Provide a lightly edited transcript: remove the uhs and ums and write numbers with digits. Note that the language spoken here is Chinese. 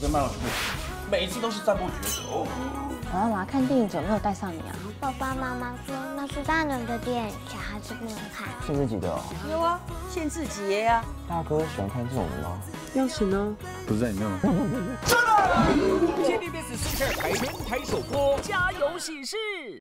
跟麦老师不行，每一次都是赞不绝口。 妈妈看电影怎么没有带上你啊？ 爸爸妈妈说那是大人的电影，小孩子不能看。 限制级的哦。 有啊，限制级呀。 大哥喜欢看这种的吗？ 钥匙呢？ 不是在你那吗？ TVBS 42台全台首播，家有喜事。